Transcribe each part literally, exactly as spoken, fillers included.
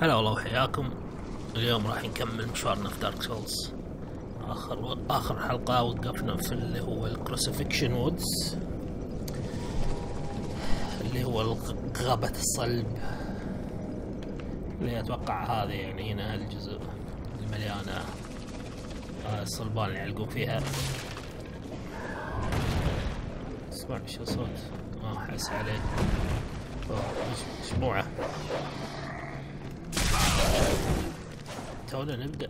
هلا والله وحياكم. اليوم راح نكمل مشوارنا في دارك سولز. اخر اخر حلقة وقفنا في اللي هو الكروسيفيكشن وودز، اللي هو غابة الصلب، اللي اتوقع هذه يعني هنا الجزء المليانة الصلبان اللي يعلقون فيها. اسمع شو صوت؟ ما احس عليه. مجموعة تونا نبدأ.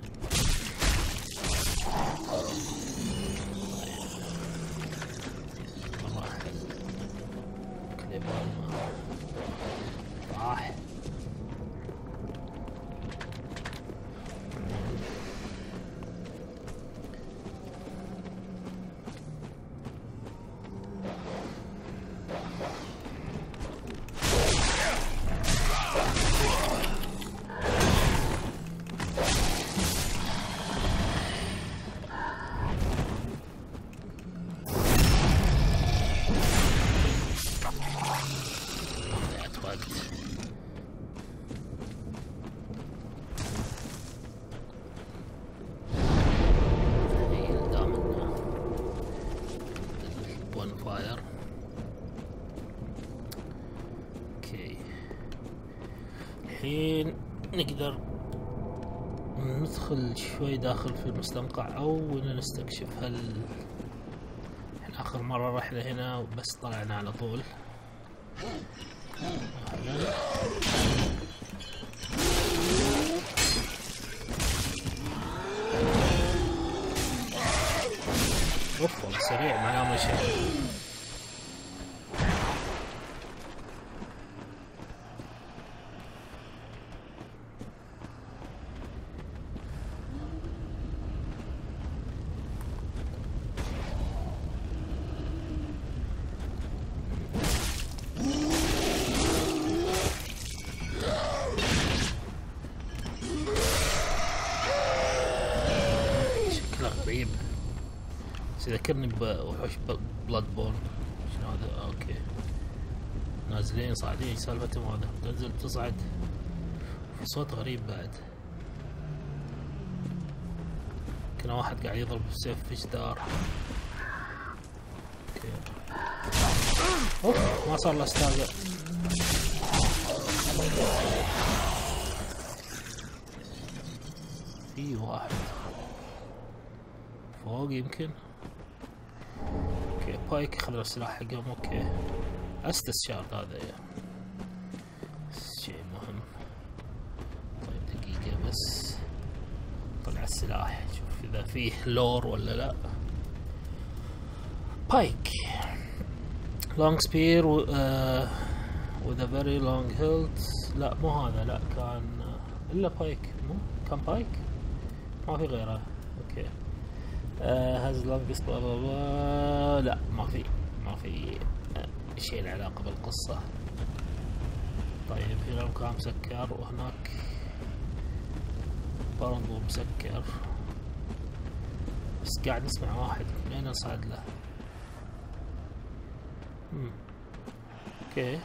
كليبان راح الحين نقدر ندخل شوي داخل في المستنقع او نستكشف. هل احنا اخر مرة رحنا هنا بس طلعنا على طول. اوف والله سريع ما نعمل شيء. غريب يذكرني بوحوش بلاد بورن. شنو هذا؟ اوكي نازلين صاعدين، ايش سالفتهم هذا؟ تنزل تصعد في صوت غريب بعد، كان واحد قاعد يضرب بسيف في جدار. اوكي اوف ما صار له استاجر. في واحد فوق يمكن. اوكي بايك خلوا السلاح حقهم. اوكي استشعار هذا يعني شيء مهم. طيب دقيقة بس طلع السلاح شوف اذا فيه لور ولا لا. بايك لونج سبير with a very long hilt. لا مو هذا، لا كان الا بايك. مو كان بايك ما في غيره. اوكي هاز لونجست بلا بلا. لا ما في ما في شيء له علاقة بالقصة. طيب هنا مكان مسكر وهناك برضو مسكر، بس قاعد نسمع واحد. منين نصعد له؟ مم. اوكي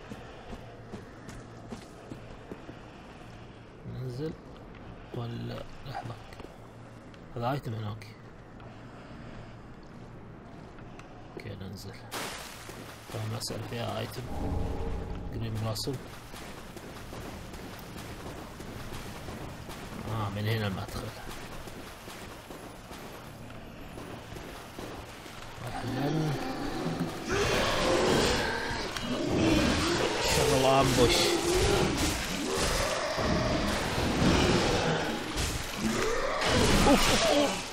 ننزل ولا لحظة؟ هذا ايتم هناك. اوكي ننزل. طبعا مسألة فيها ايتم قريب راسل. اه من هنا المدخل. اهلا شغل امبوش. اوف اوف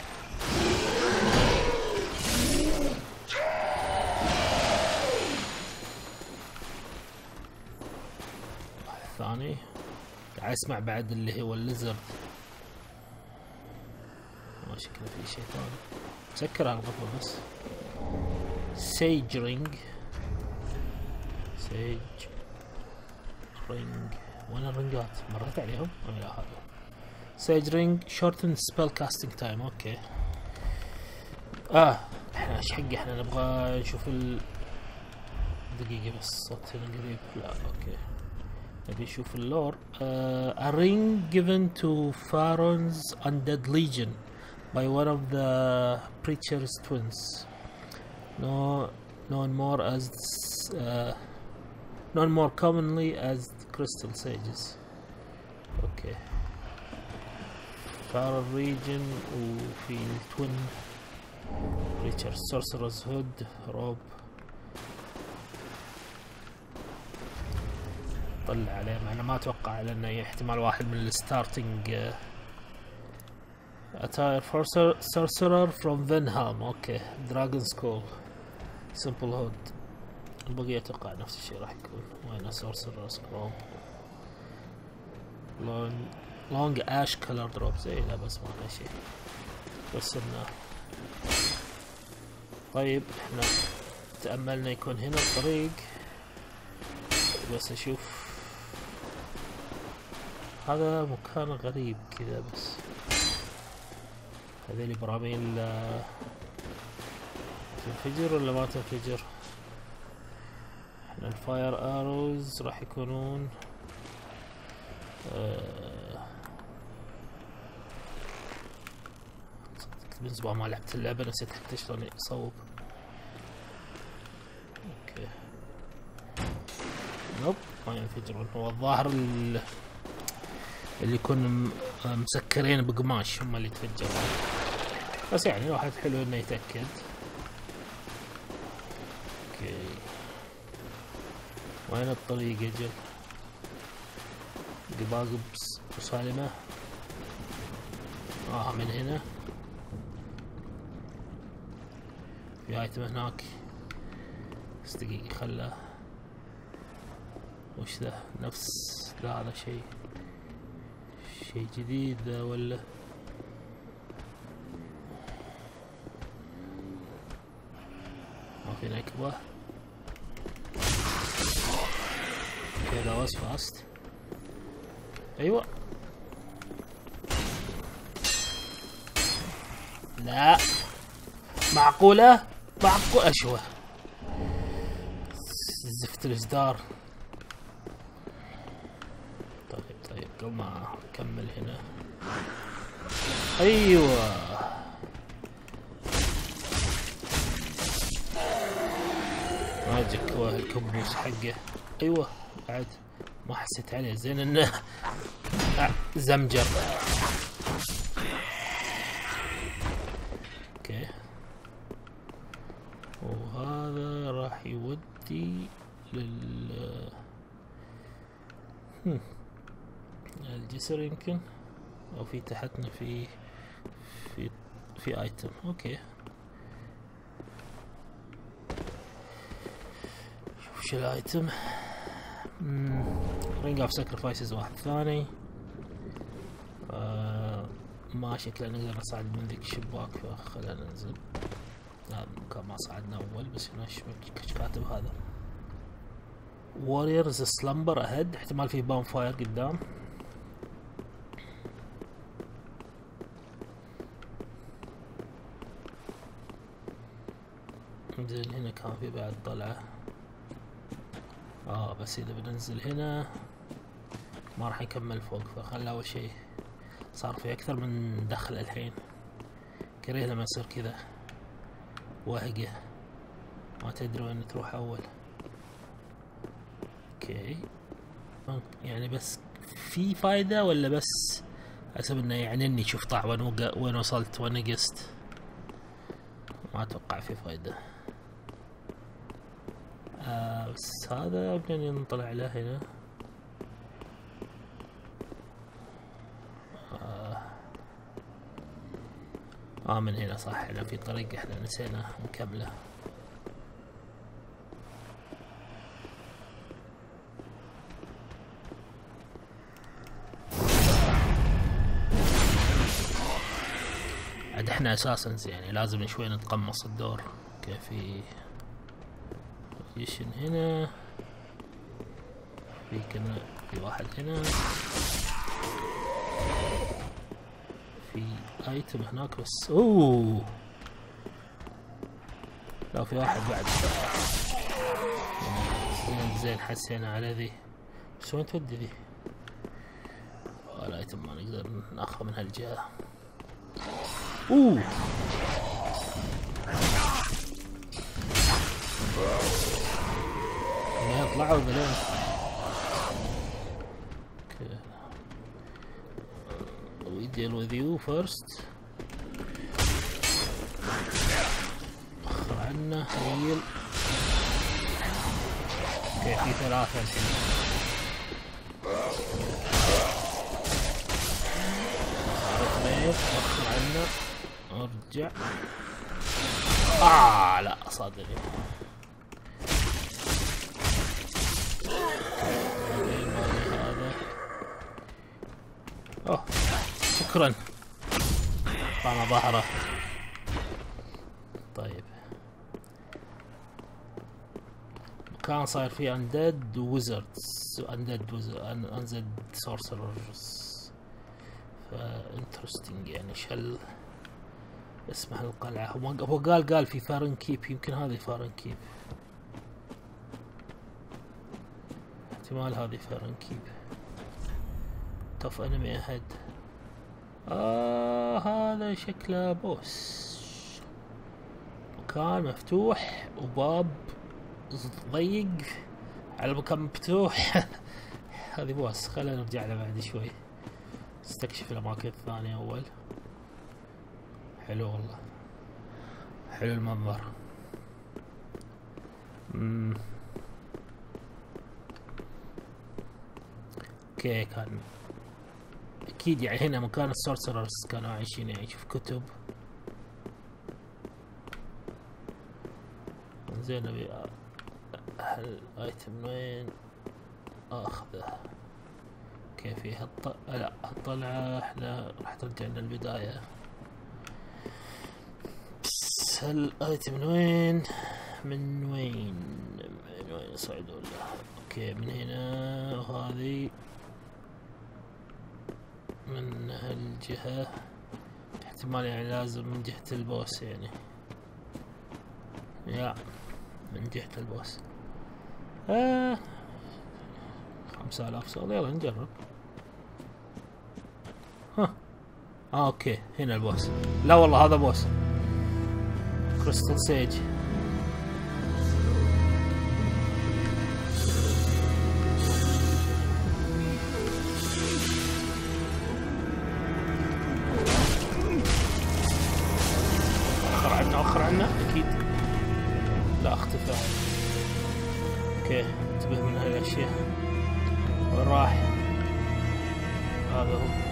ثاني قاعد اسمع بعد اللي هو الليزرد. ما شكله في شيء ثاني مسكر على الغرفة بس. سيج رينج سيج رينج وين الرنجات؟ مريت عليهم؟ لا هذا سيج رينج شورتن سبيل كاستنج تايم. اوكي اه احنا ايش حق احنا نبغى نشوف ال دقيقة بس صوت هنا قريب. لا اوكي نبي نشوف اللور. uh, a ring given to Pharaoh's undead legion by one of the preacher's twins, no, known more as uh, known more commonly as crystal sages. اوكي Pharaoh region وفي twin preacher sorcerer's hood روب. طلع عليه مع انه ما اتوقع لانه احتمال واحد من الستارتنج. attire sorcerer from Venham. اوكي dragon skull simple hood. البقية اتوقع نفس الشيء راح يكون. وين sorcerer skull long long ash colored robe زي لا بس ما في شيء بس انه. طيب احنا تأملنا يكون هنا الطريق بس اشوف هذا مكان غريب كذا. بس هذيلي براميل تنفجر ولا ما تنفجر؟ احنا الفاير اروز راح يكونون آه من زمان ما لعبت اللعبة نسيت حتى شلون اصوب. اوكي نوب ما ينفجرون. هو الظاهر اللي يكون مسكرين بقماش هم اللي يتفجرون بس يعني واحد حلو انه يتأكد. اوكي وين الطريق يجل؟ قباقب مسالمة. اه من هنا في ايتم هناك بس دقيقة خله. وش ذا؟ نفس لا هذا شيء شيء جديد ذا ولا ما في نكبة. كذا واز فاست. ايوه لا معقولة معقولة اشوه زفت الجدار. طيب طيب قبل ما اكمل هنا ايوه ماجيك الكبوس حقه. ايوه بعد ما حسيت عليه زين انه زمجر. اوكي وهذا راح يودي لل هم. الجسر يمكن او في تحتنا في في في ايتم. اوكي شوف شو الايتم. رينج اوف ساكرفايسز واحد ثاني. آه ما شكله نقدر نصعد من ذيك الشباك فخلنا ننزل. هذا المكان ما صعدنا اول بس هنا ايش كاتب هذا؟ warriors slumber ahead. احتمال في بام فاير قدام. زين هنا كان في بعد طلعة. اه بس اذا بننزل هنا ما راح نكمل فوق فخلنا اول شيء. صار في اكثر من دخل الحين. كريه لما يصير كذا وهقة ما تدري وين تروح اول. اوكي يعني بس في فايدة ولا بس حسب انه يعني اني شوف طاع وين وقع وين وصلت وين نقصت؟ ما اتوقع في فايدة. آه بس هذا بدنا نطلع له هنا. آه, اه من هنا صح. هنا في طريق احنا نسينا نكمله. عاد احنا اساسا يعني لازم شوي نتقمص الدور. اوكي في يشن هنا في كنا في واحد هنا في ايتم هناك بس. اوه لا في واحد بعد زين زين حسينا على ذي بس وين تودي ذي؟ الايتم ما نقدر ناخذه من هالجهة. اوه يطلعوا بلين. Okay. We deal with you first. اخر عنا هيل. اوكي في ثلاثة الحين. اخر عنا ارجع. اه لا صادني. اوه شكرا. طعم ظهره. طيب مكان صاير فيه اندد ويزردز اندد انزد سورسررز. فانترستنج يعني شل اسم هالقلعة. هو قال قال في فارن كيب. يمكن هذه فارن كيب. احتمال هذه فارن كيب. توف انمي اهد. آه هذا شكله بوس. مكان مفتوح وباب ضيق على مكان مفتوح. هذه بوس. خلينا نرجع له بعد شوي. نستكشف الاماكن الثانية اول. حلو والله. حلو المنظر. امم اوكي كان اكيد يعني هنا مكان السورسررز كانوا عايشين. يعني شوف كتب. زين ابي هالايتم وين اخذه. اوكي في هالط... لا هالطلعة احنا راح ترجعنا البداية. بس هالايتم من وين من وين من وين صعدوا له. اوكي من هنا وهذه من هالجهة. احتمال يعني لازم من جهة البوس يعني. يا من جهة البوس. آه خمسة آلاف صوت. يلا نجرب. ها آه اوكي هنا البوس. لا والله هذا بوس. كريستال سيج. اخر عنا اخر عنا اكيد. لا اختفى. اوكي انتبه من هاي الاشياء. وين راح؟ هذا هو.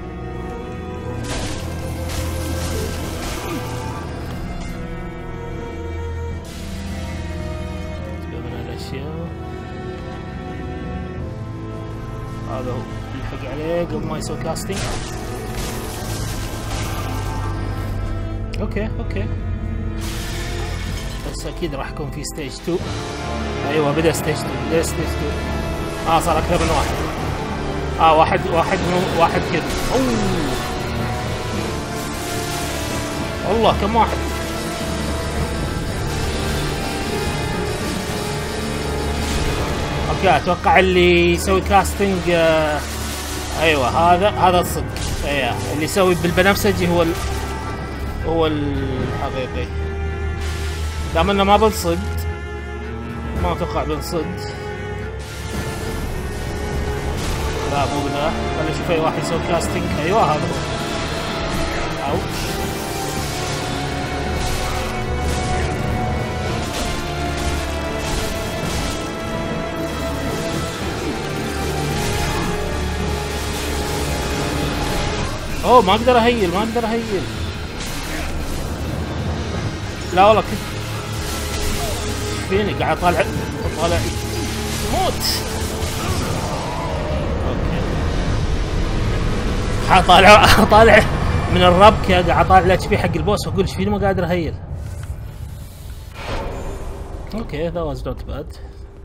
هذا هو. يلحق عليه قبل ما يسوي كاستنج. اوكي اوكي بس اكيد راح يكون في ستيج اثنين. ايوه بدا ستيج اثنين. بدا ستيج اثنين. اه صار اكثر من واحد. اه واحد واحد مو واحد كذا. اوه والله كم واحد. اوكي اتوقع اللي يسوي كاستنج. آه ايوه هذا هذا الصدق. ايوه اللي يسوي بالبنفسجي هو ال... هو الحقيقي. دام انه ما بنصد ما اتوقع بنصد. لا مو بذا. خلينا نشوف اي واحد يسوي كاستنج. ايوه هذا هو. اوتش. اوه ما اقدر اهيل ما اقدر اهيل. لا والله كنت فيني قاعد اطالع طالع موت. اوكي حاطالع طالع من الربكه قاعد اطالع الاتش بي حق البوس واقول ايش فيني ما قادر اهيل. اوكي ذا واز نوت باد.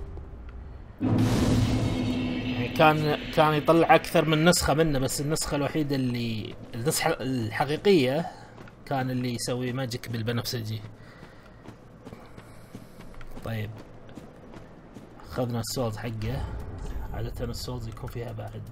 كان كان يطلع اكثر من نسخه منه بس النسخه الوحيده اللي النسخه الحقيقيه كان اللي يسوي ماجيك بالبنفسجي. طيب اخذنا السولد حقه. عادة السولز يكون فيها بعد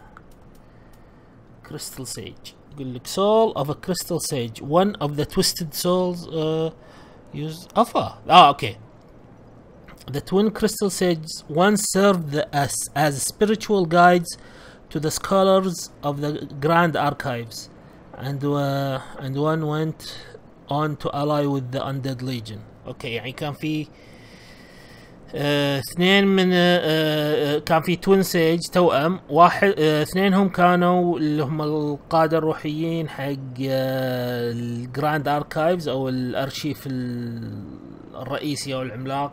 كريستال سيج. يقول لك soul of a crystal sage one of the twisted souls uh, use افا اه اوكي. The twin crystal sages once served the, as as spiritual guides to the scholars of the Grand Archives, and uh, and one went on to ally with the Undead Legion. اوكي يعني كان في آه، اثنين من آه، آه، كان في توين سيج توأم واحد، آه، اثنينهم كانوا اللي هم القادة الروحيين حق آه، الجراند اركايفز او الارشيف الرئيسي او العملاق،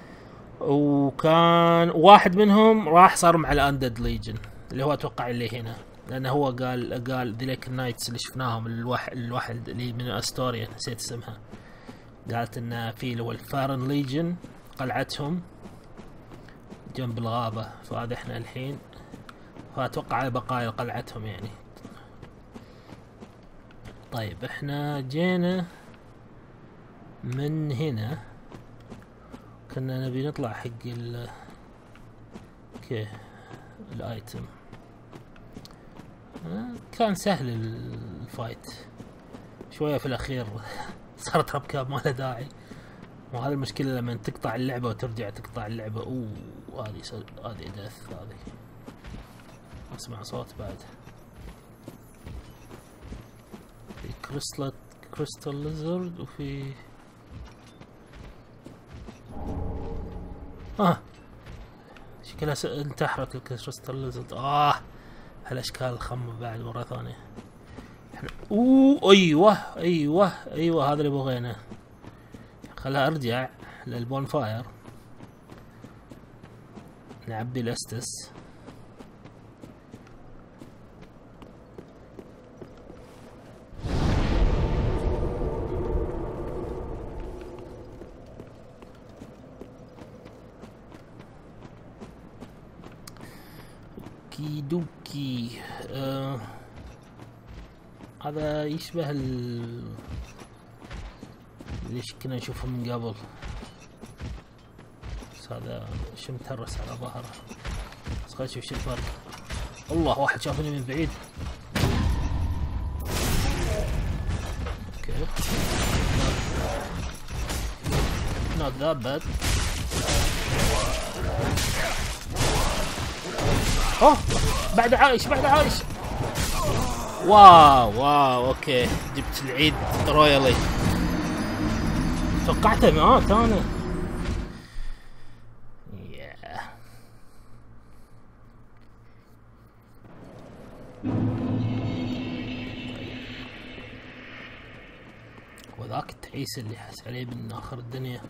وكان واحد منهم راح صار مع الاندد ليجن اللي هو اتوقع اللي هنا، لانه هو قال قال ذيك النايتس اللي شفناهم الواحد الواحد اللي من استوريا نسيت اسمها، قالت انه في اللي هو الفارن ليجن قلعتهم جنب الغابة، فهذا احنا الحين فاتوقع على بقايا قلعتهم يعني. طيب احنا جينا من هنا كنا نبي نطلع حق ال اوكي الايتم، كان سهل الفايت شوية في الاخير صارت ربكاب ما لها داعي، وهذا المشكلة لما تقطع اللعبة وترجع تقطع اللعبة. اوه هذه سل... هذه دث، هذه اسمع صوت بعد. في كريستال كريستال ليزرد وفي اه شكلها س... انتحرت الكريستال ليزرد. اه هالاشكال الخمة بعد مرة ثانية. احنا اوه ايوه ايوه ايوه هذا اللي بغينا. خلها ارجع للبون فاير نعبي الاستس. اوكي دوكي. آه. هذا يشبه ال ليش كنا نشوفه من قبل، بس هذا شو مترس على ظهره. بس خلينا نشوف شو الفرق. الله واحد شافني من بعيد. اوكي not that bad. اوه بعد عايش بعد عايش. واو واو اوكي جبت العيد رويالي. توقعته مات انا. yeah. وذاك التعيس اللي حس عليه من اخر الدنيا.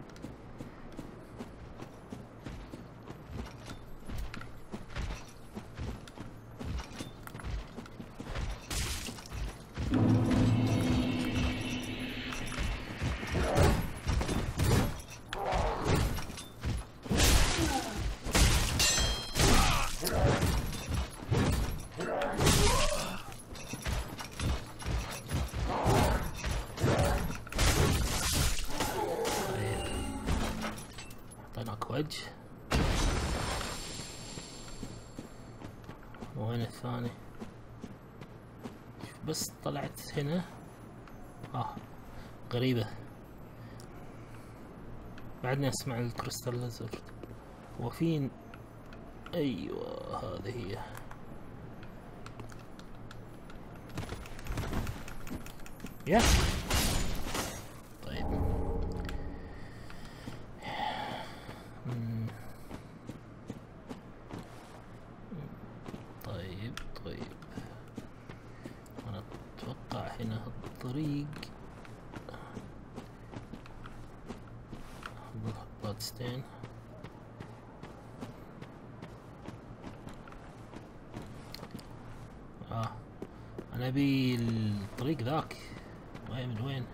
وجه وين الثاني؟ بس طلعت هنا. اه غريبة بعدني اسمع الكريستال ليزرد. وفين ايوه هذه هي. يا طيب طيب طيب انا اتوقع هنا الطريق بلادستين. اه انا ابي الطريق ذاك. وين من وين؟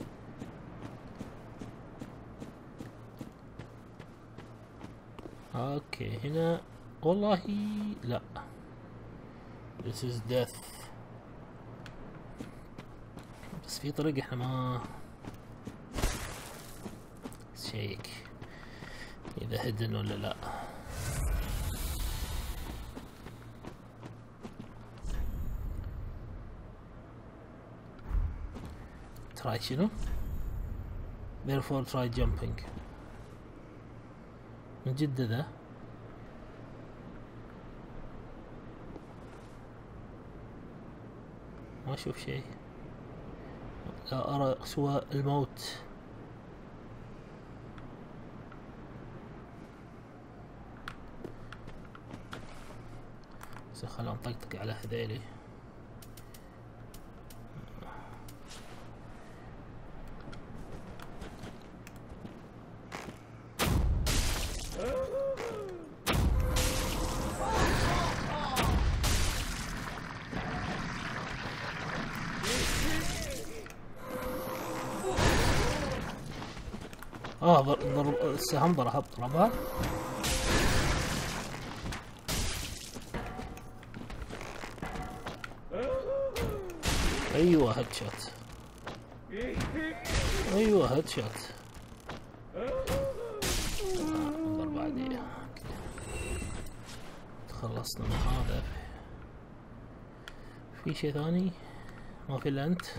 اوكي هنا والله لا. This is death. بس في طريق احنا ما شيك اذا هدن ولا لا. تراي شنو؟ therefore try jumping. من جد ذا ما اشوف شيء، لا ارى سوى الموت. بس خلنا نطقطق على هذيلي. اه ضرب السهم، ضرب ضربها. ايوه هيد شوت، ايوه هيد شوت. انظر بعدي تخلصنا من هذا. في شيء ثاني؟ ما في الا انت.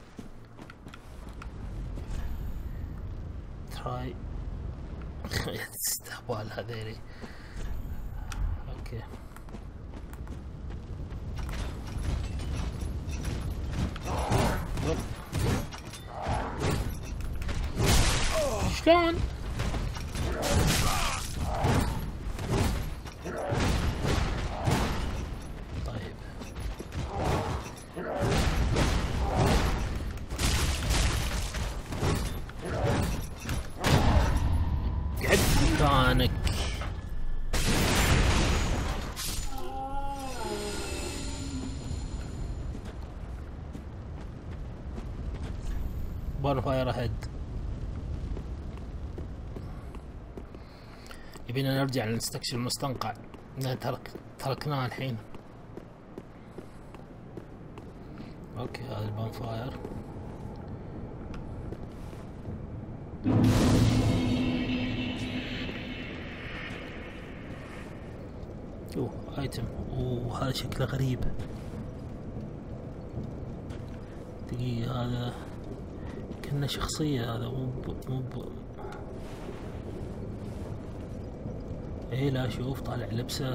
تراي استهبال هذيلي. اوكي شلون؟ طيب قعد مكانك. بونفاير اهيد. يبينا نرجع نستكشف المستنقع، ترك تركناه الحين. اوكي هذا البونفاير. اوه ايتم. اوه هذا شكله غريب. دقيقة هذا كأنه شخصية، هذا مو مو ايه. لا شوف طالع لبسه.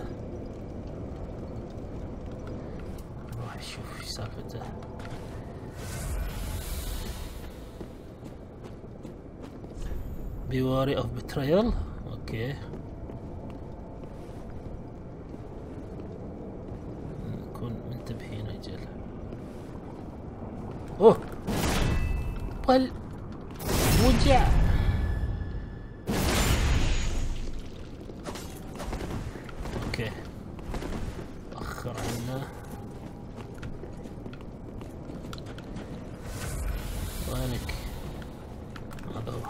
نروح نشوف ايش سالفته. بيواري اوف بتريل. اوكي نكون منتبهين اجل. اوه بل وجع. اوكي اخر عنا. وينك؟ هذا هو.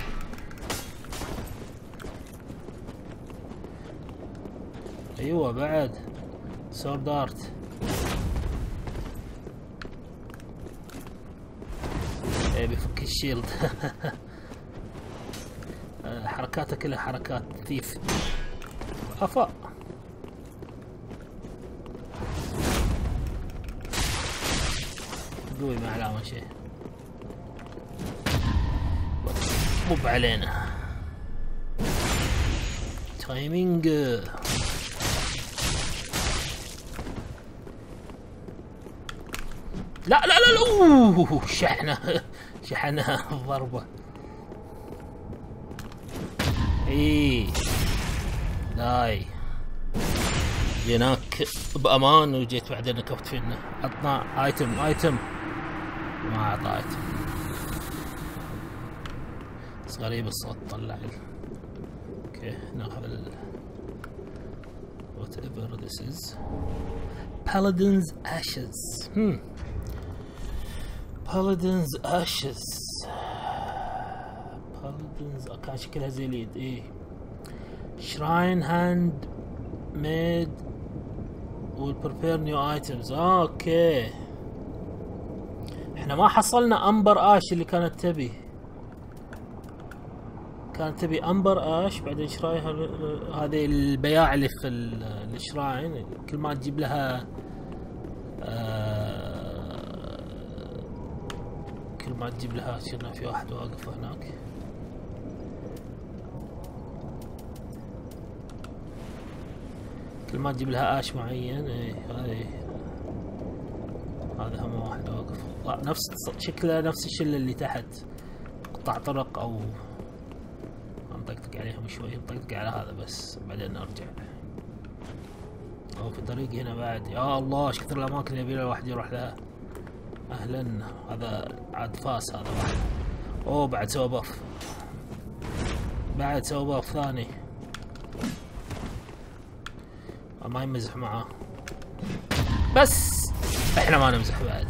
ايوه بعد سورد ارت. ايه بيفك الشيلد. حركاته كلها حركات ثيف. افا قوي ما علامة شيء. مو علينا تايمينج. لا لا لا لا. اوه شحنه شحنه ضربه. ايه لاي جيناك بامان وجيت بعدين نكفت فينا. عطنا ايتم ايتم ما اعطى ايتم. بس غريب الصوت طلع لي. اوكي ناخذ ال whatever this is. Paladin's ashes. hmm Paladin's ashes. Paladin's كان شكلها زي اليد. ايه shrine hand made will prepare new items. اوكي احنا ما حصلنا امبر اش اللي كانت تبي. كانت تبي امبر اش بعدين شراين. هذه البياع اللي في الشراين كل ما تجيب لها آه كل ما تجيب لها كنا في واحد واقف هناك. كل ما تجيب لها اش معين. ايه هذه هذا هم واحد واقف نفس شكله نفس الشله اللي تحت. قطع طرق او نطقطق عليهم شوي. نطقطق على هذا بس بعدين نرجع. او في طريق هنا بعد. يا الله ايش كثر الاماكن اللي يبيله الواحد يروح لها. اهلا. هذا عاد فاس هذا واحد. اوه بعد سوى باف. بعد سوى باف ثاني. ما يمزح معاه. بس احنا ما نمزح بعد.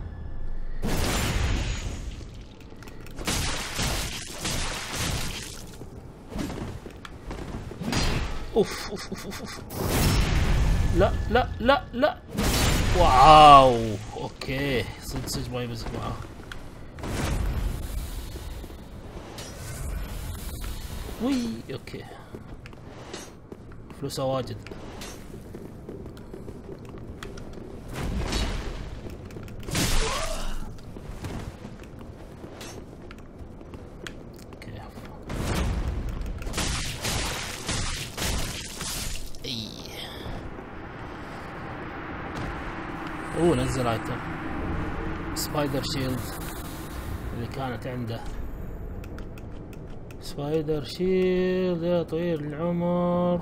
اوف اوف اوف اوف, أوف. لا لا لا لا. واو اوكي صدق صدق ما يمزح معاه. وي اوكي فلوسه واجد. اوكي اي اوه نزل ايتم سبايدر شيلد اللي كانت عنده. سبايدر شيلد يا طويل العمر.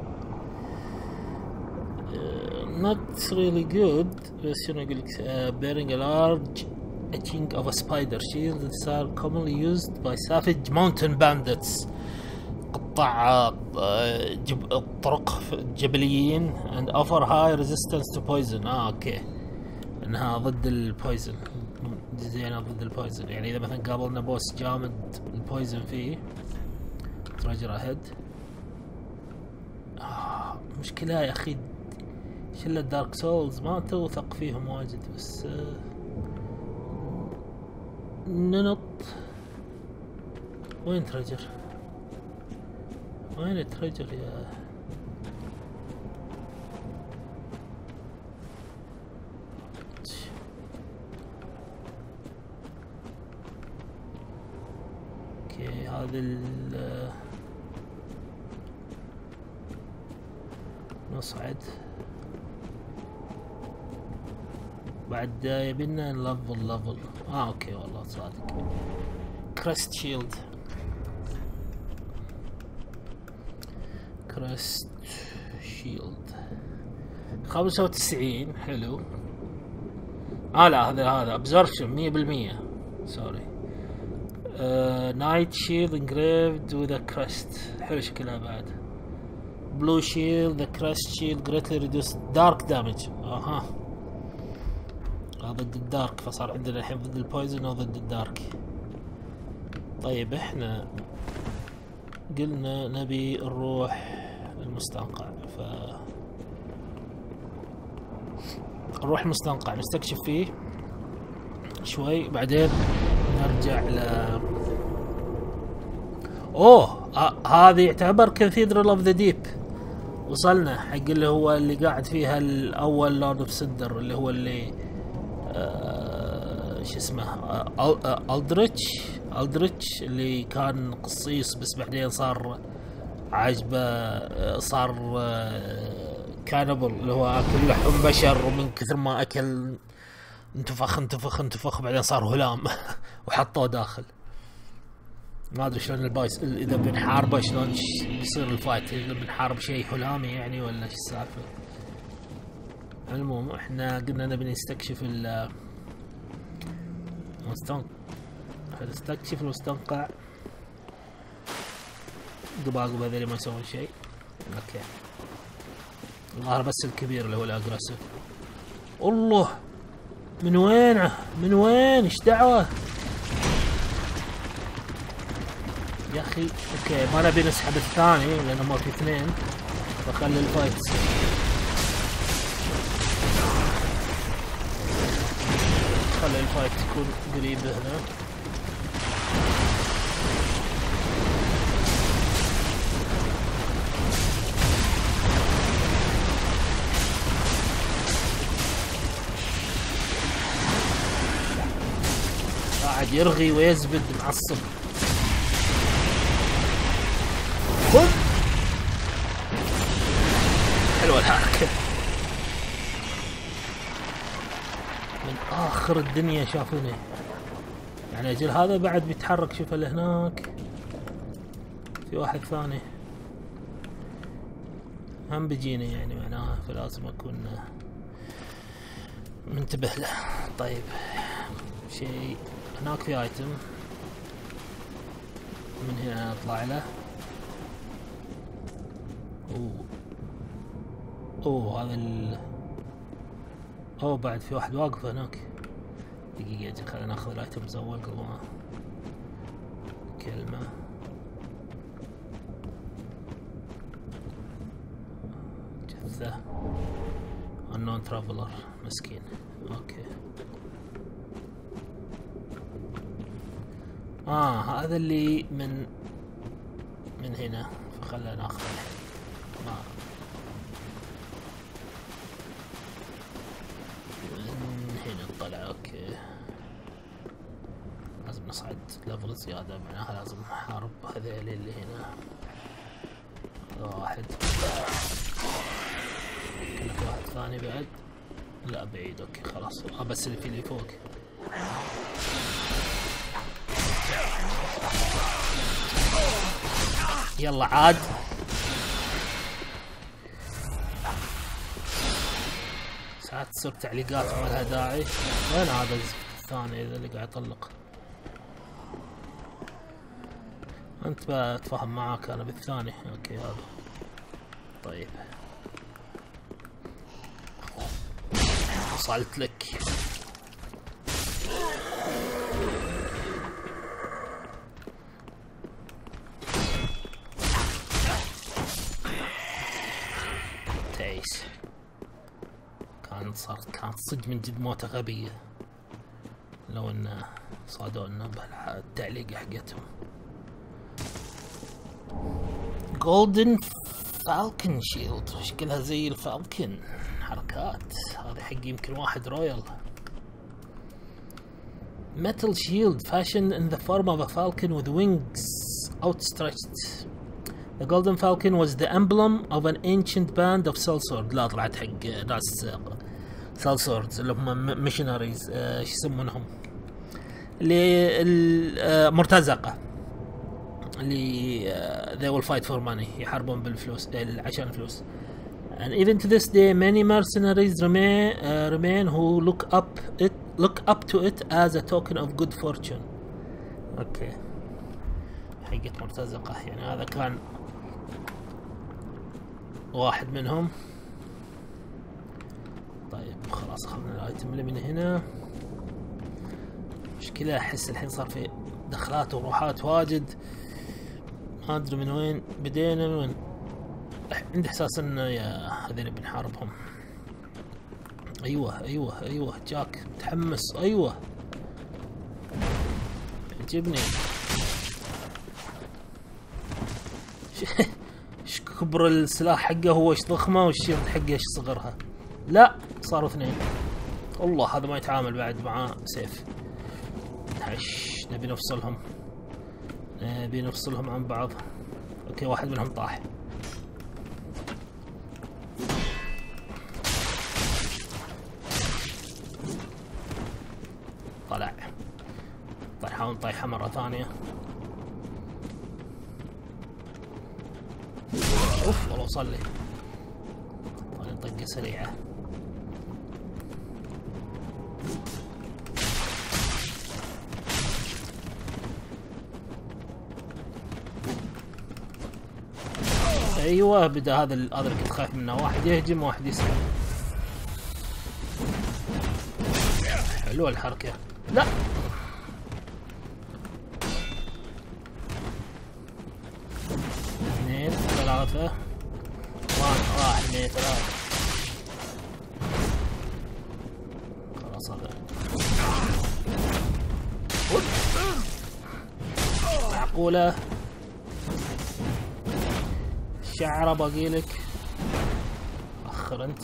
not really good بس شنو اقول لك. bearing a large etching of a spider shield that are commonly used by savage mountain bandits. قطاع جب الطرق الجبليين and offer high resistance to poison. اه اوكي انها ضد البويزن. زينة ضد البويزن. يعني اذا مثلا قابلنا بوس جامد البويزن فيه تراجر اهيد. آه مشكلة يا اخي شلة دارك سولز ما توثق فيهم واجد. بس آه ننط. وين تراجر؟ وين تراجر يا اوكي. هذا ال نصعد بعد يبينا نلفل لفل. اه اوكي والله صادق. كريست شيلد. كريست شيلد خمسة وتسعين. حلو. اه لا هذا هذا ابزوربشن مية بالمية. سوري. نايت شيلد انجريفد وذ كريست. حلو شكلها بعد. بلو شيلد ذا كريست شيلد جريتلي ريديوس دارك دامج. اها هذا ضد الدارك فصار عندنا الحين ضد البويزن وضد الدارك. طيب احنا قلنا نبي نروح المستنقع ف نروح المستنقع نستكشف فيه شوي بعدين نرجع ل اوه هذه يعتبر كاثيدرال اوف ذا ديب. وصلنا حق اللي هو اللي قاعد فيها الاول لورد اوف سندر اللي هو اللي آه شو اسمه آه الدريتش الدريتش اللي كان قصيص بس بعدين صار عجبه آه صار آه كانبل اللي هو اكل لحم بشر ومن كثر ما اكل انتفخ انتفخ انتفخ بعدين صار هلام وحطوه داخل. ما ادري شلون البايس اذا بنحاربه شلون يصير الفايت. اذا بنحارب شيء هلامي يعني ولا ايش السالفه. المهم احنا قلنا نبي نستكشف ال المستنقع. نستكشف المستنقع قباقب هذول ما يسوون شيء. اوكي الظاهر بس الكبير اللي هو الاجريسيف. الله من وينه من وين ايش دعوه يا اخي. اوكي ما نبي نسحب الثاني لانه ما في اثنين فخلي الفايت يصير. خلي الفايت تكون قريب هنا. بعد قاعد يرغي ويزبد معصب. خذ. حلوة الحركة. من آخر الدنيا شافوني. يعني أجل هذا بعد بيتحرك. شوف اللي هناك. في واحد ثاني. هم بيجيني يعني معناها، فلازم أكون منتبه له. طيب شيء هناك في ايتم من هنا اطلع له. اوه اوه هذا ال اوه بعد في واحد واقف هناك. دقيقة اجل خلينا ناخذ الايتمز اول قبل ما كلمة. جثة unknown traveler مسكين. اوكي اه هذا اللي من من هنا، فخلنا ناخذ ما من هنا نطلع. اوكي لازم نصعد ليفل زيادة، معناها لازم نحارب هذيل اللي هنا. واحد كله في واحد ثاني بعد. لا بعيد. اوكي خلاص. اه بس اللي في اللي فوق. يلا عاد. ساعات تصير تعليقات ما لها داعي. وين هذا الثاني اذا اللي قاعد يطلق؟ انت بتفاهم معاك انا بالثاني. اوكي هذا طيب وصلت لك. تعيس. كانت صارت كانت صدق من جد موتة غبية لو ان صادونا بهالتعليقة حقتهم. جولدن فالكن شيلد. شكلها زي الفالكن. حركات. هذا حق يمكن واحد رويال. metal shield fashioned in the form of a falcon with wings outstretched. The golden falcon was the emblem of an ancient band of sellsword. لا طلعت حق ناس sellswords اللي هم missionaries. آه شو يسمونهم؟ اللي المرتزقة اللي uh, they will fight for money. يحاربون بالفلوس عشان الفلوس. And even to this day many mercenaries remain uh, remain who look up it look up to it as a token of good fortune. اوكي حقة مرتزقة. يعني هذا كان واحد منهم. طيب خلاص اخذنا الايتم اللي من هنا. مشكلة احس الحين صار في دخلات وروحات واجد، ما ادري من وين بدينا من وين. عندي احساس ان يا هذول بنحاربهم. ايوه ايوه ايوه جاك متحمس. ايوه عجبني. ايش كبر السلاح حقه هو ايش ضخمه والشيرد حقه ايش صغرها. لا صاروا اثنين. والله هذا ما يتعامل بعد مع سيف. هش نبي نفصلهم. نبي نفصلهم عن بعض. اوكي واحد منهم طاح. طلع. طيب حاول طيحه مرة ثانية. اوف والله وصل لي. طيب طقة سريعة. ايوه بدا هذا هذا اللي كنت خايف منه. واحد يهجم وواحد يسلم. حلوة الحركة. لا اثنين ثلاثة. واحد واحد اثنين ثلاثة. خلاص هذا معقولة. شعره باقي لك. اخر انت.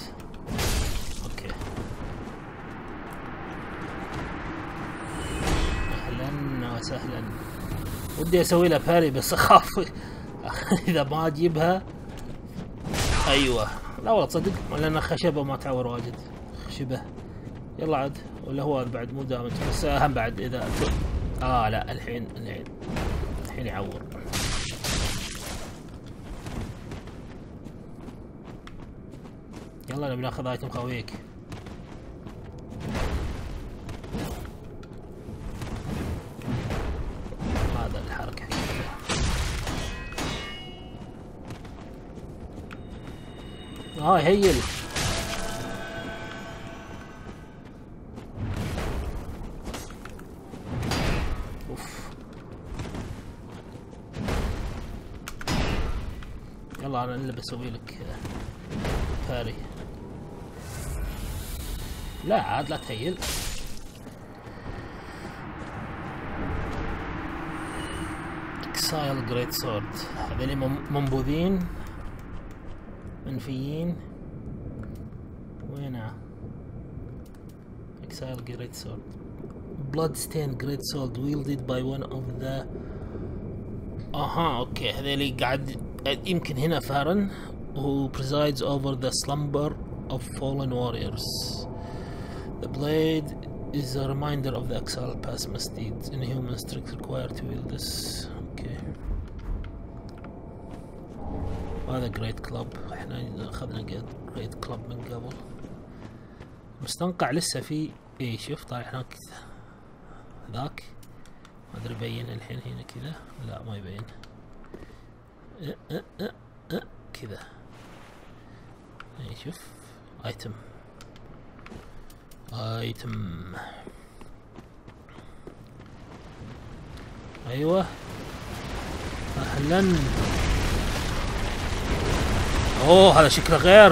اوكي اهلا سهلا. ودي اسوي له باري بس اخاف اذا ما اجيبها. ايوه لا والله تصدق لان خشبه ما تعور واجد. خشبه يلا عاد. ولا هو هذا بعد مو دامج بس اهم بعد اذا اه لا الحين الحين الحين يعور. يلا نبي ناخذ ايتم خويك. هذا الحركة هاي هيل. اوف يلا انا اللي بسوي لك باري. لا عاد لا تهيل. اكسايل جريت سورد هذول منبوذين منفيين. وينه؟ اكسايل جريت سورد بلاد ستين جريت سورد wielded by one of the اها اوكي هذول قاعد يمكن هنا فارن who presides over the slumber of fallen warriors. The blade is a reminder of the exiled past misdeeds and human strength required to wield this. Okay. هذا جريت كلاب. احنا اخذنا جريت كلاب من قبل. مستنقع لسه في اي شوف طالع هناك ذاك ما ادري يبين الحين هنا كذا. لا ما يبين. أه أه أه أه كذا. اي شوف ايتم ايتم ايوه اهلا. اوه هذا شكله غير.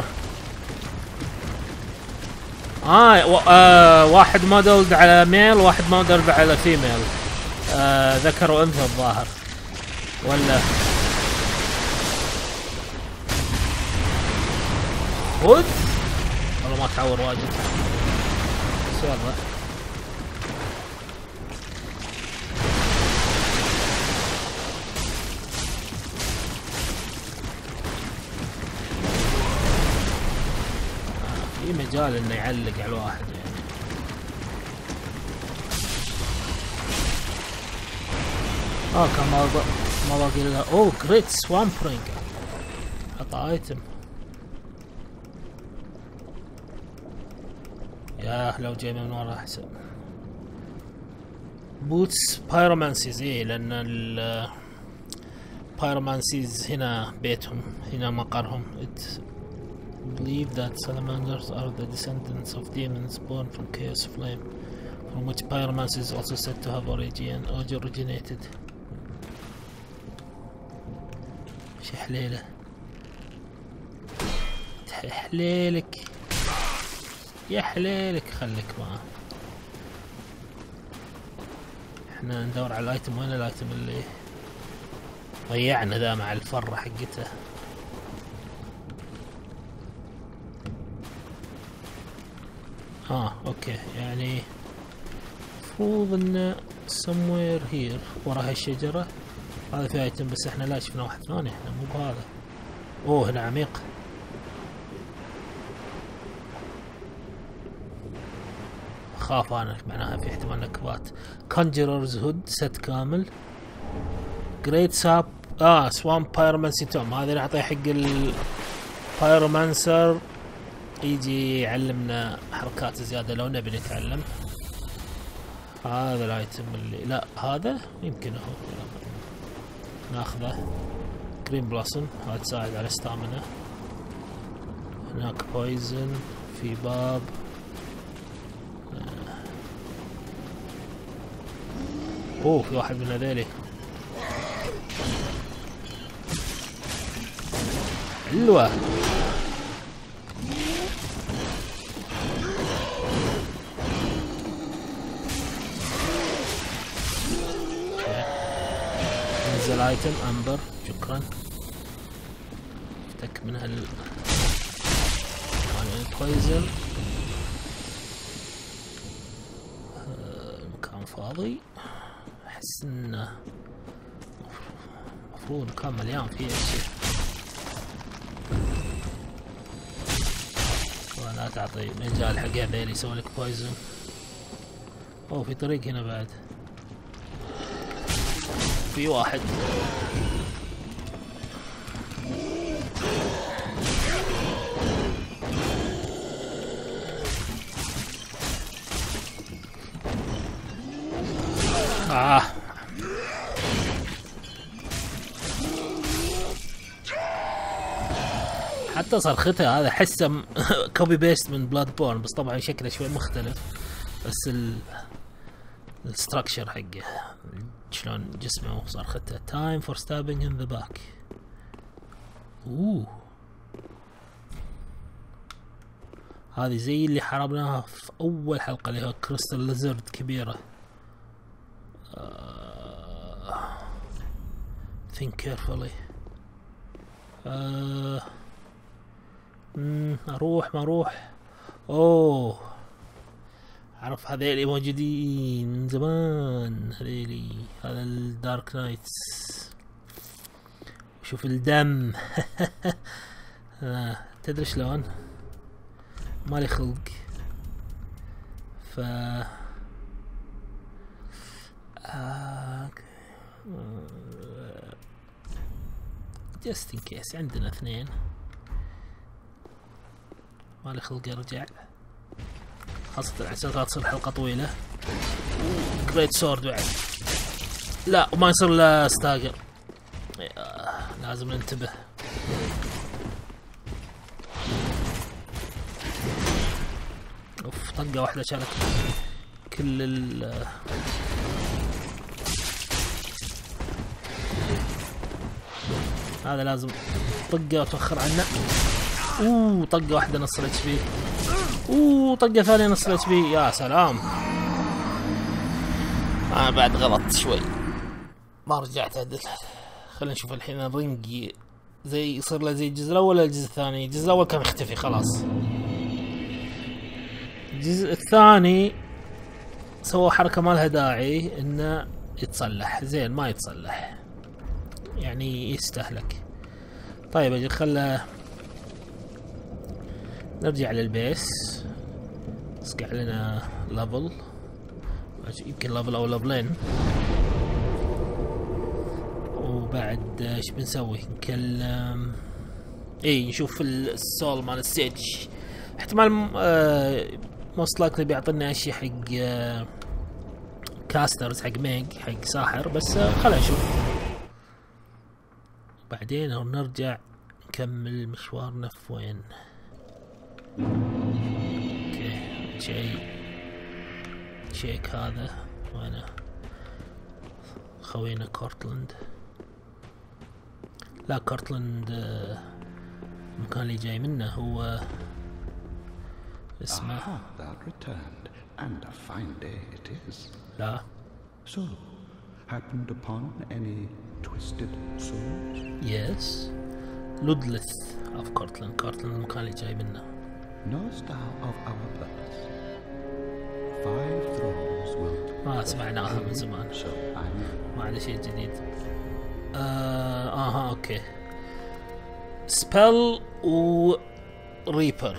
آه, و... آه واحد مودلد على ميل واحد مودلد على فيميل. آه ذكر وانثى الظاهر ولا خذ. والله ما تعور واجد بس يلا. في مجال انه يعلق على الواحد يعني. اه كان ما ما باقي لها. اوه جريت سوامب رينج. حط ايتم. ياه لو جاي من ورا احسن. بوتس بايرومانسيز ايه لان ال بايرومانسيز هنا بيتهم هنا مقرهم. Believe that salamanders are the descendants of demons born from chaos flame, from which pyromancy is also said to have origin originated. شحليله حليلك يا حليلك خليك معاه. احنا ندور على الايتم. وين الايتم اللي ضيعنا ذا مع الفرة حقته؟ اه اوكي يعني المفروض انه somewhere here ورا هالشجرة. هذا في ايتم بس احنا لا شفنا واحد ثاني. احنا مو بهذا. اوه هنا عميق. خاف انا معناها في احتمال نكبات. كونجررز هود ست كامل. جريت ساب اه سوام بايرومانسي توم. هذا نعطيه حق البايرومانسر يجي يعلمنا حركات زيادة لو نبي نتعلم. هذا الايتم اللي لا هذا يمكن هو ناخذه. جرين بلاسم هذا تساعد على ستامنا. هناك بويزن في باب. اوه في واحد من هذيلي. حلوة. نزل ايتم امبر شكرا. افتك من هال البويزن. المكان فاضي احس احس انه المفروض كان مليان فيه اشياء. ولا تعطي مجال حق هذيل يسوي لك بويزن. اوه في طريق هنا بعد، في واحد. آه. حتى صرختها هذا حسه كوبي بيست من بلاد بورن، بس طبعا شكله شوي مختلف، بس ال الستراكشر حقه شلون جسمه وصرخته. تايم فور ستابينج ان ذا باك. اوه هذه زي اللي حاربناها في اول حلقة اللي هو كريستال ليزرد كبيرة. uh, think carefully. uh, مم. اروح ما اروح. اوه اعرف هذيلي موجودين من زمان هذيلي. هذا الدارك نايتس. شوف الدم. آه. تدري شلون مالي خلق ف آه. جست ان كيس عندنا اثنين مالي خلق ارجع، خاصة عشان تصير حلقة طويلة. جريت سورد بعد لا وما يصير له ستاجر. لازم ننتبه. اوف طقة واحدة شالت كل ال هذا لازم طقة وتوخر عنه. اوه طقة واحدة نص الاتش بي. اوه طقة ثانية نص الاتش بي. يا سلام. آه بعد غلط شوي ما رجعت عدل. خلينا نشوف الحين الرينج زي يصير له زي الجزء الاول ولا الجزء الثاني. الجزء الاول كان يختفي خلاص. الجزء الثاني سووا حركة ما لها داعي انه يتصلح. زين ما يتصلح يعني يستهلك. طيب اجي خله نرجع للبيس. نسقع لنا ليفل يمكن ليفل او ليفلين. وبعد ايش بنسوي؟ نكلم اي نشوف السول مال الستيج. احتمال آه موست لايكلي بيعطينا اشياء حق آه كاسترز حق ميج حق ساحر، بس آه خلينا نشوف بعدين او نرجع نكمل مشوارنا في وين. اوكي شيء تشيك هذا وينه خوينا كورتلاند. لا كورتلاند آه المكان اللي جاي منه هو اسمه لا. So, happened upon any twisted souls? Yes. Ludlith of Cortland. Cortland المكان اللي جاي منه. Knowest thou of our purpose? Five thrones will... ما سمعناها من زمان. So I know. ما على شيء جديد. آه آها أوكي. سبل و ريبر.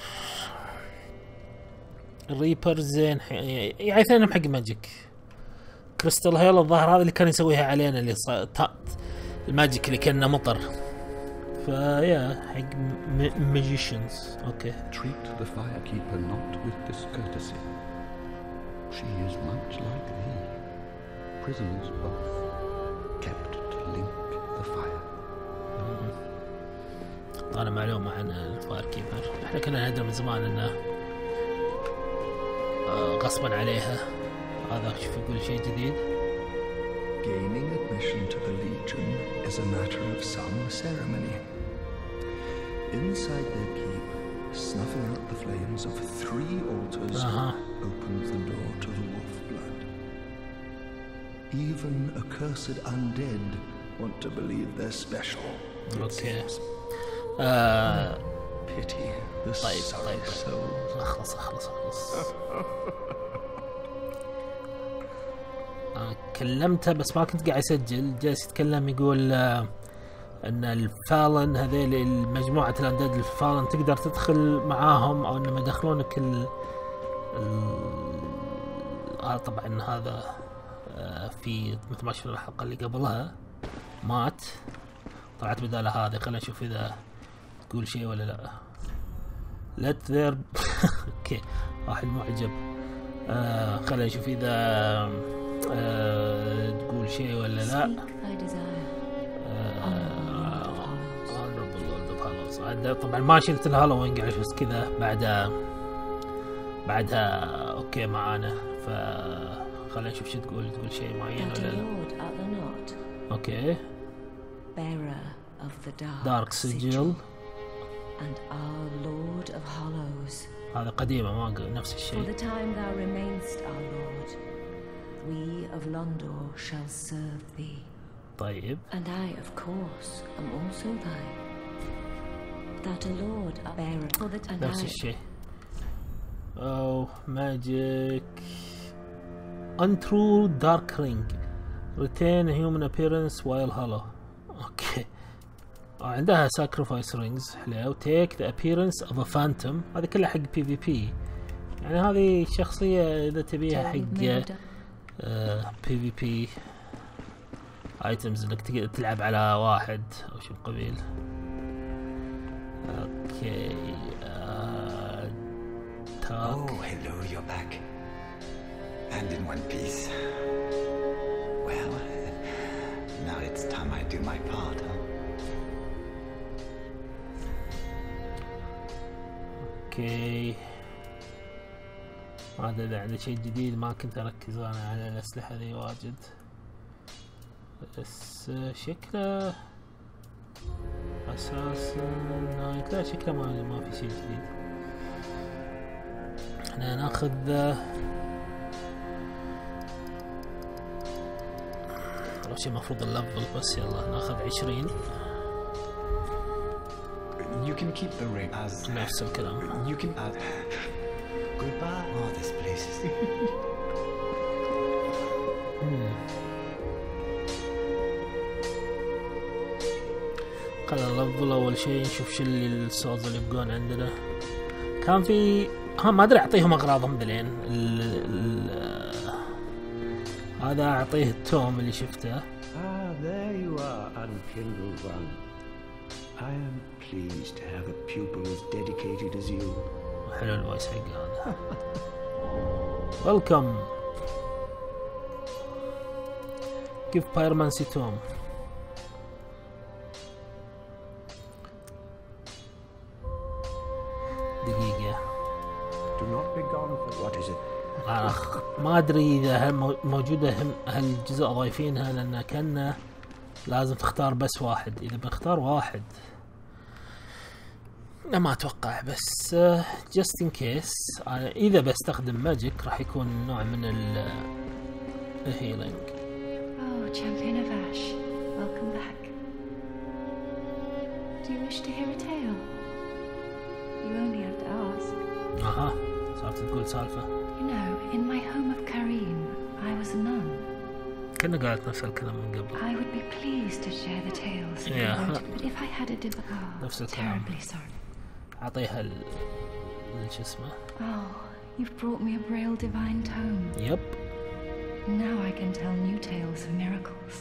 الريبر زين يعني اثنينهم حق ماجيك. كريستال هيل الظاهر هذا اللي كان يسويها علينا اللي صار الماجيك اللي كان مطر. فيا حق ماجيشنز. اوكي. Treat the firekeeper not with discourtesy. She is much like thee. Prisoners both, kept to link the fire. طالع معلومة عن الفاير كيبر. احنا كنا ندري من زمان انه غصبا عليها. هذا شوف يقول شيء جديد. Gaining admission to the Legion is a matter of some ceremony. Inside their keep, snuffing out the flames of three altars uh-huh. opens the door to the wolf blood. Even accursed undead want to believe they're special. Okay. Uh, Pity the طيب sorry طيب souls. اخلص اخلص اخلص. أنا كلمته بس ما كنت قاعد اسجل، جالس يتكلم يقول آه ان الفالن هذيل المجموعة الانداد الفالن تقدر تدخل معاهم او انهم يدخلونك ال آه طبعا هذا آه في مثل ما شفنا الحلقة اللي قبلها مات، طلعت بداله هذا. خلينا نشوف اذا تقول شيء ولا لا. let there اوكي واحد معجب. آه خلينا نشوف اذا آه تقول شيء ولا لا. آه طبعا ما شلت الهالوين قاعد بس كذا بعدها بعدها اوكي معانا، فخلينا نشوف شو تقول. تقول شيء معين ولا لا؟ اوكي دارك سجل and our Lord of Hollows. هذا قديمة ما نفس الشيء. For the time thou remainest our Lord, we of Londor shall serve thee. طيب. And I, of course, am also thine. That a Lord a bearer for the time. نفس الشيء. Oh magic. Untrue dark ring. Retain human appearance while hollow. اوكي. عندها sacrifice rings حلو. Take the appearance of a phantom. هذه كلها حق بي في بي. يعني هذه شخصية إذا تبيها حق بي في بي items انك تقدر تلعب على واحد او شيء قبيل. اوكي آه... Oh, hello, you're back. And in one piece. Well, now it's time I do my part, huh? اوكي ما ادري اذا عنده شيء جديد، ما كنت اركز انا على الاسلحة ذي واجد، بس شكله اساسا نايت لا شكله ما ما في شيء جديد. احنا ناخذ اول شيء المفروض الليفل بس، يلا ناخذ عشرين. You can keep the ring as نفس الكلام. You can add. Goodbye. Oh, this place is. خلينا نلفل اول شيء نشوف شو اللي الصوت اللي يبقون عندنا. كان في ها ما ادري اعطيهم اغراضهم ذلين. هذا اعطيه التوم اللي شفته. Ah, there you are, unkindled one. I am pleased to have a pupil as dedicated as you. حلو الفويس حق هذا. Welcome. Give pyromancy tome. دقيقة. Do not be gone for what is it? اخ ما ادري اذا هل موجودة هالجزء ضايفينها، لان كأنه لازم تختار بس واحد. اذا بنختار واحد لا ما اتوقع، بس just in case اذا بستخدم ماجيك راح يكون نوع من ال healing. Oh, Champion of Ash, welcome back. Do you wish to hear a tale? You only have to ask. اها صارت تقول سالفة. You know, in my home of Karim, I was a nun. كنا قالت نفس الكلام من قبل. I would be pleased to share the tales. Yeah. But if I had a difficult, نفس الكلام. terribly sorry. أعطيها ال شو اسمه. Oh, you've brought me a Braille divine tome. Yep. Now I can tell new tales of miracles.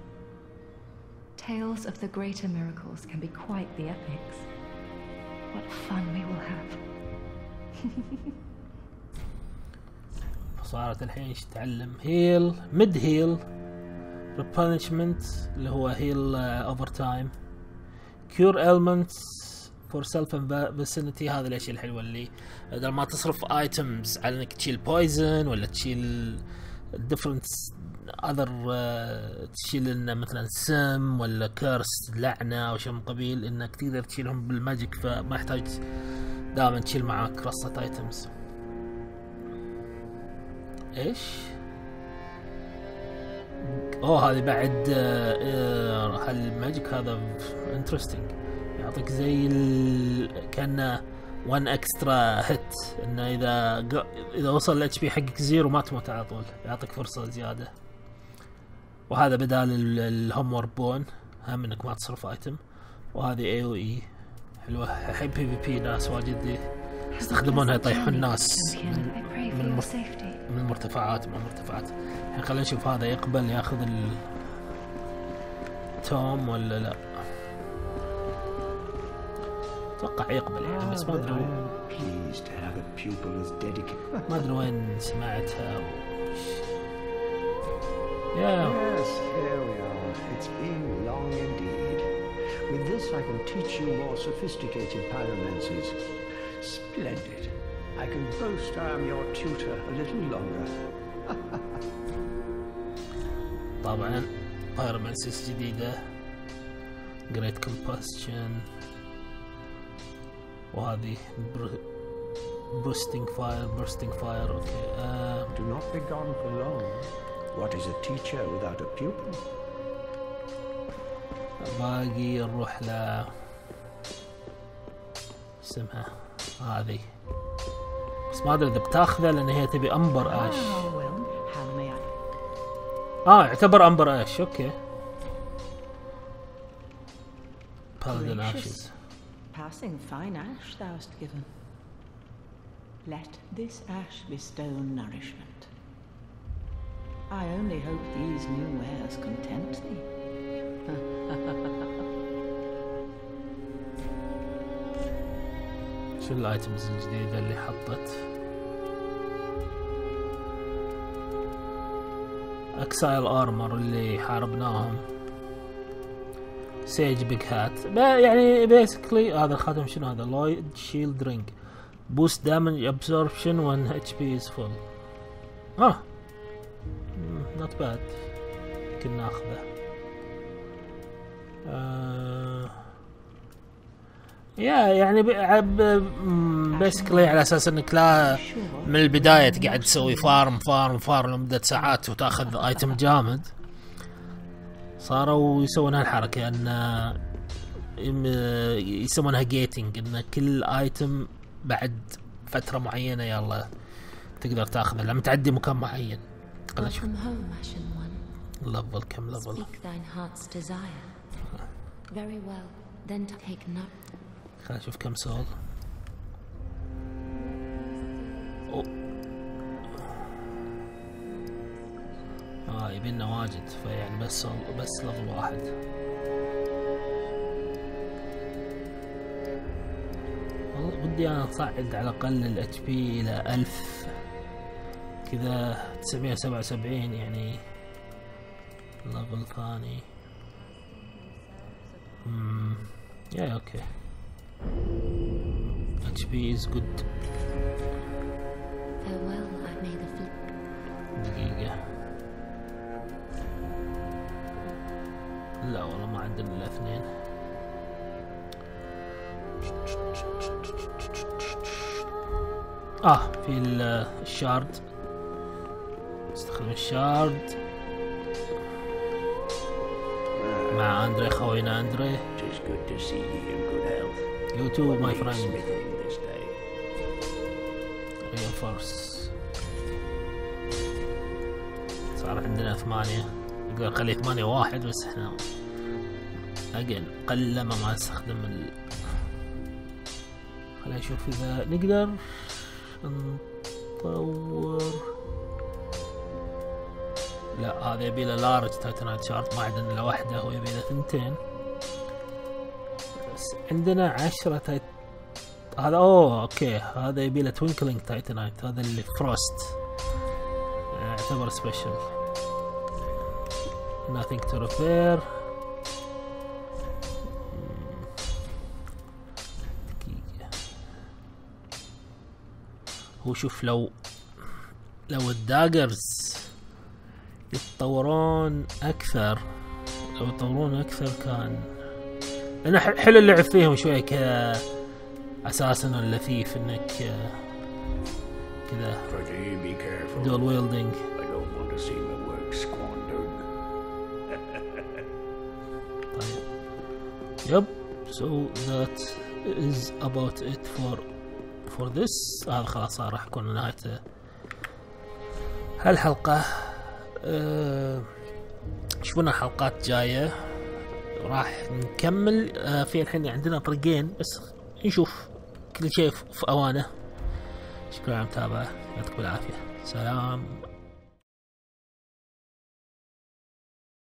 Tales of the greater miracles can be quite the epics. What fun we will have. صارت الحين ايش تتعلم؟ هيل ميد هيل ريبلنشمنت اللي هو هيل اوفر تايم كيور ايلمنتس فور سيلف فيسينيتي. هذه الاشياء الحلوه اللي بدل ما تصرف ايتمز على انك تشيل بويزن ولا تشيل ديفرنت اذر تشيل لنا مثلا سم ولا كيرس لعنه او شيء من قبيل، انك تقدر تشيلهم بالماجيك، فما يحتاج دائما تشيل معاك رصة ايتمز. ايش؟ اوه هذه بعد آه هالماجيك هذا انترستنج، يعطيك زي ال... كأنه وان اكسترا هيت، انه اذا اذا وصل الاتش بي حقك زيرو ما تموت على طول، يعطيك فرصة زيادة. وهذا بدال الهومور بون، هم انك ما تصرف ايتم. وهذه اي او اي حلوه. الحين بي في بي ناس واجد يستخدمونها يطيحون الناس من من, المرت... من المرتفعات. من المرتفعات الحين خلينا نشوف هذا يقبل ياخذ التوم ولا لا. اتوقع يقبل يعني، بس ما ادري ما ادري وين سمعتها. Yeah. Yes, here we are. It's been long indeed. With this, I can teach you more sophisticated pyromancies. Splendid. I can boast I am your tutor a little longer. طبعا pyromancies جديدة. Great Combustion. وهذه Bursting Fire. Bursting Fire. Okay. Uh, Do not be gone for long. What is a teacher without a pupil? باقي نروح ل اسمها هذه، بس ما ادري اذا بتاخذه لان هي تبي امبر اش. اه يعتبر امبر اش. اوكي. Paladin Ashes. Passing fine ash thou hast given. Let this ash bestow nourishment. I only hope these new wares content thee. شو الايتمز الجديدة اللي حطت؟ اكسايل ارمر اللي حاربناهم. سيج بيج هات يعني بيسكلي. هذا الخاتم شنو هذا؟ لويد شيلد رينج. بوست دامج ابسوربشن وان اتش بي از فول. اه نوت باد. يمكن ناخذه. آه يا يعني بيسكلي على اساس انك لا من البداية تقعد تسوي فارم فارم فارم لمدة ساعات وتاخذ ايتم جامد. صاروا يسوون هالحركة ان يسمونها جيتنج، ان كل ايتم بعد فترة معينة يلا تقدر تاخذه لما تعدي مكان معين. خلنا نشوف ليفل كم ليفل. خلنا نشوف كم سول. اه يبينا واجد، فيعني بس بس ليفل واحد. والله ودي انا اصعد على الاقل الاتش بي الى ألف كذا، تسعمية وسبعة وسبعين يعني ليفل ثاني. امم يا اوكي. اتش بي is good. دقيقة. لا والله ما عندنا الا اثنين. اه في الشارد. استخدم الشارد مع اندري خوينا اندري. You too my friend. Reinforce. صار عندنا ثمانية، نقدر نخلي ثمانية واحد بس احنا اقل قلما ما نستخدم ال. خلينا نشوف اذا نقدر نطور. لا هذا يبي له لارج تايتانايت شارت، ما عندنا الا واحدة ويبي له ثنتين. بس عندنا عشرة تايت. هذا اوه اوكي هذا يبي له توينكلينج تايتانايت، هذا اللي فروست يعتبر سبيشل. nothing to repair. دقيقة. هو شوف لو لو الداجرز يتطورون اكثر، لو يتطورون اكثر كان لأن حلو اللعب فيهم شوية كذا اساسا اللثيف انك كذا دول ويلدينج. طيب يب so that is about it for for this. هذا خلاص راح يكون نهاية هالحلقة. أه تشوفونا حلقات جاية راح نكمل. آه في الحين عندنا طريقين بس نشوف كل شيء في اوانه. شكرا على المتابعة، يعطيكم العافية، سلام.